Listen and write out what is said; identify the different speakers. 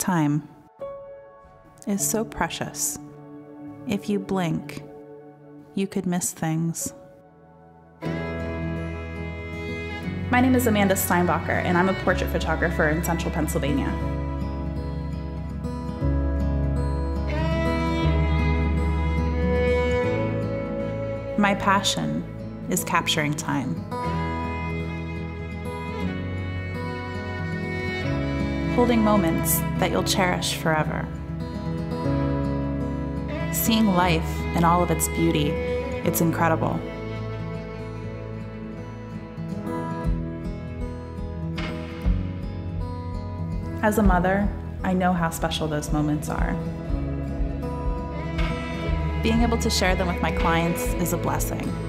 Speaker 1: Time is so precious. If you blink, you could miss things.
Speaker 2: My name is Amanda Steinbacher, and I'm a portrait photographer in Central Pennsylvania.
Speaker 1: My passion is capturing time. Holding moments that you'll cherish forever. Seeing life in all of its beauty, it's incredible. As a mother, I know how special those moments are. Being able to share them with my clients is a blessing.